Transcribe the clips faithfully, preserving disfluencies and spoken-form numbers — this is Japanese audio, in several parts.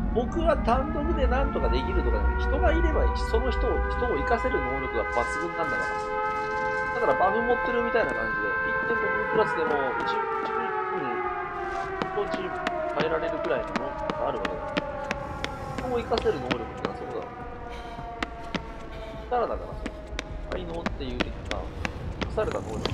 僕は単独でなんとかできるとかじゃない。人がいればその人を、人を生かせる能力が抜群なんだから。だからバフ持ってるみたいな感じで、いってんごブイクラスでも一部に人チーム変えられるくらいの能力があるわけだ。人を生かせる能力ってのはそこだろ。力だからさ。才能っていうか、隠された能力。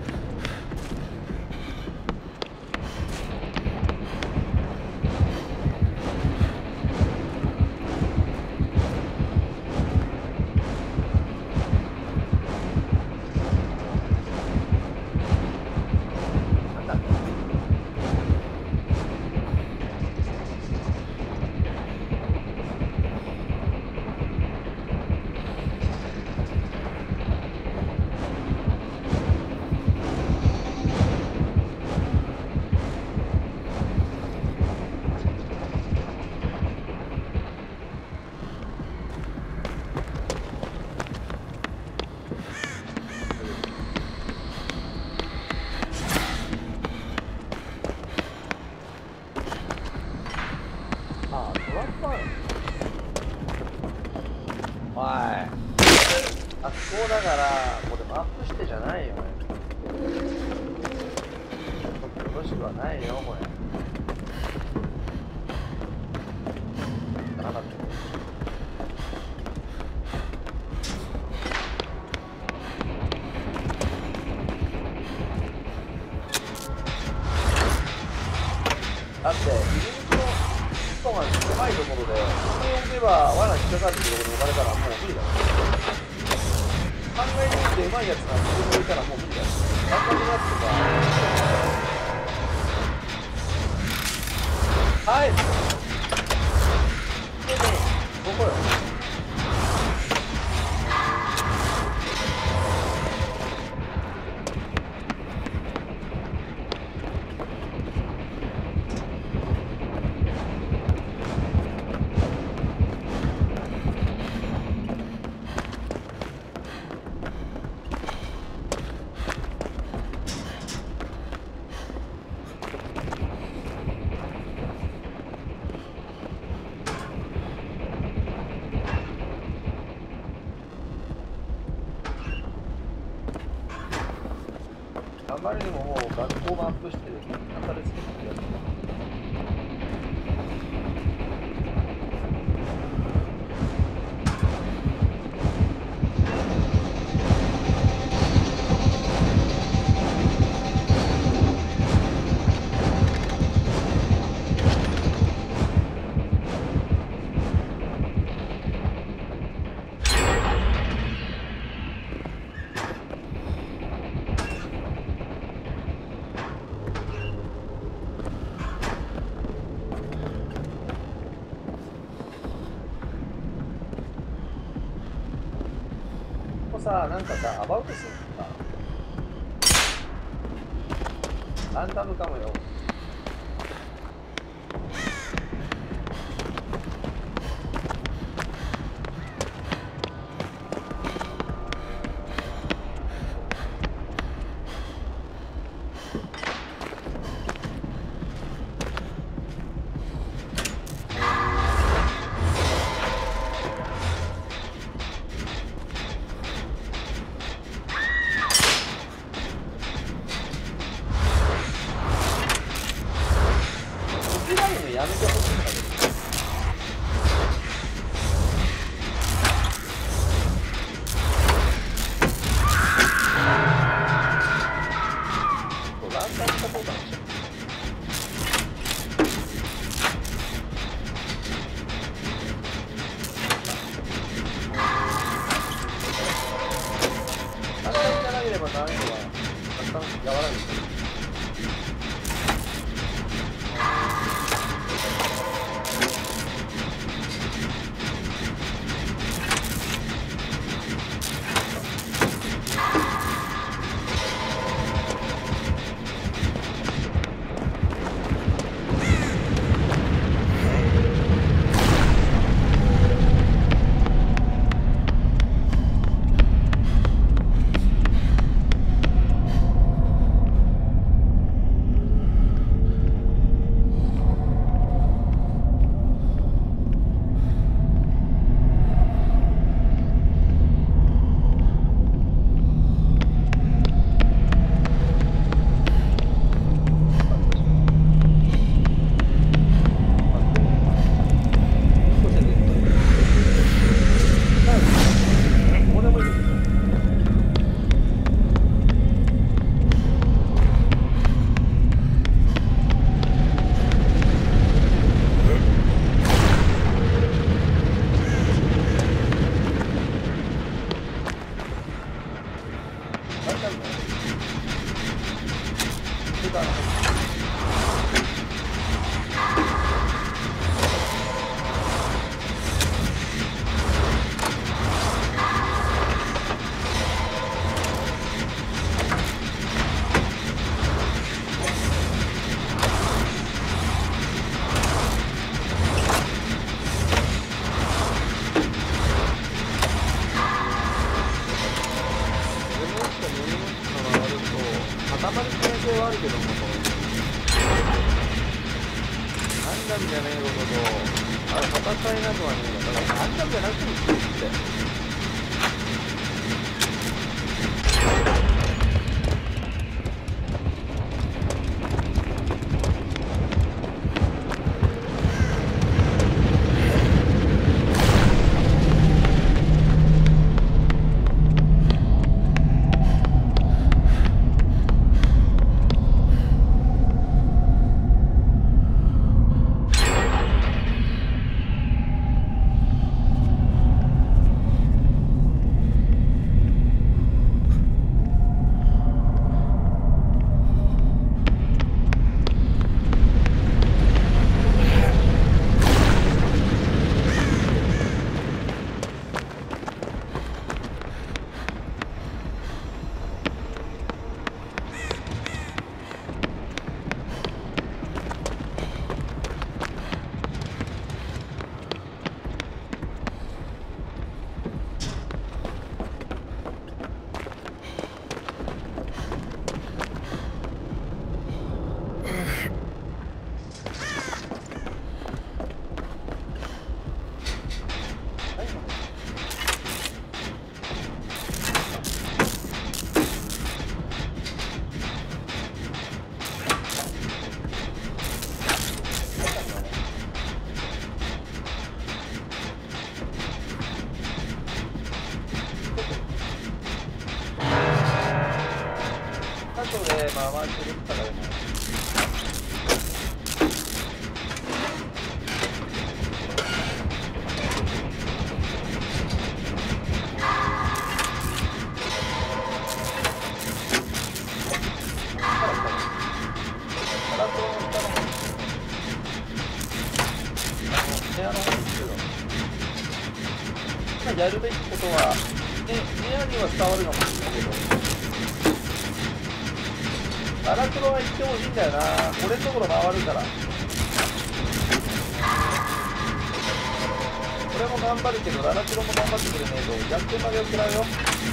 だから、これマップしてじゃないよね。よろしくはないよ、これ。なかった。だって、入り口の人が狭いところで、ここを置けば罠に引っかかってるところに置かれたらもう無理だよ。考え抜いてうまいやつがここに置いたらもう無理だよ。頑張りますとか。はい。でね、ここよ。あまりにももう学校がアップしてる当たりつけてるやつ。さあ、なんかさ、アバウトするのか。ランダムかもよ。 なんじゃねえことと、あの戦いなどはねえだから、あんなんじゃなくてもいいって。まあまあするからね。やるべきことは、ね、部屋には伝わるかもしれないけど、荒黒は行ってほしいんだよな。俺のところ回るから。俺も頑張るけど、荒黒も頑張ってくれねえと、逆転までを食らうよ。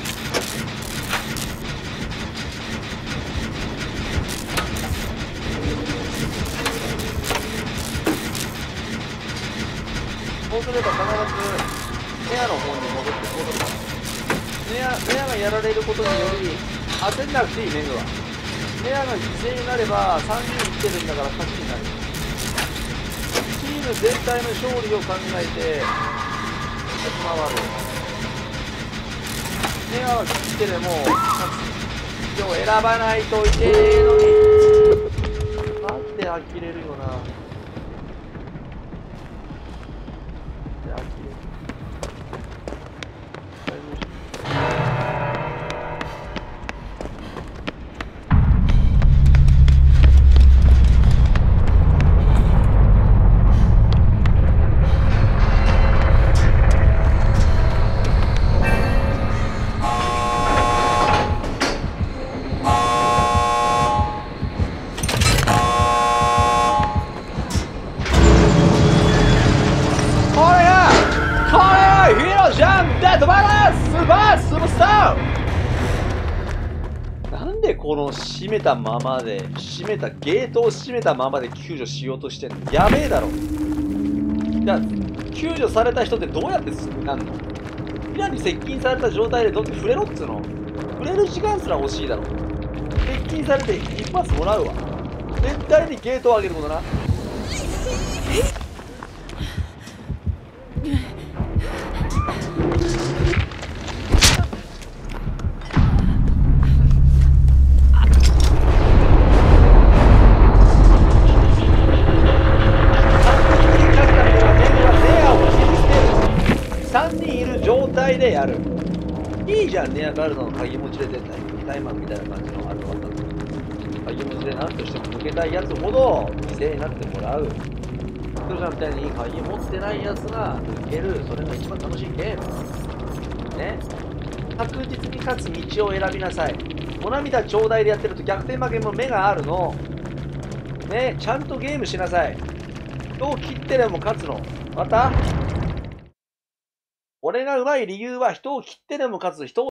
そうすれば必ず、ネアの方に戻って戻るから。ネア、ネアがやられることにより焦んなくていいメグは。ネアが犠牲になればさんにん生きてるんだから勝ちになる。チーム全体の勝利を考えて立ち回る。ネアは生きてでも勝つ。今日選ばないといけねえのに。なんで呆れるよな。なんでこの閉めたままで閉めたゲートを閉めたままで救助しようとしてんの。やべえだろ。じゃあ救助された人ってどうやってなんの。ミラに接近された状態でどうやって触れろっつうの。触れる時間すら欲しいだろ。接近されて一発もらうわ。絶対にゲートを上げることな。さんにんいる状態でやる。いいじゃん、ネアガルドの鍵持ちで絶対にタイマンみたいな感じのあるの渡す。鍵持ちで何としても抜けたいやつほど犠牲になってもらう。ストちゃんみたいに鍵持ってないやつが抜ける。それが一番楽しいゲーム。ね。確実に勝つ道を選びなさい。お涙ちょうだいでやってると逆転負けも目があるの。ね。ちゃんとゲームしなさい。人を切ってでも勝つの。また俺が上手い理由は人を切ってでも勝つ。人を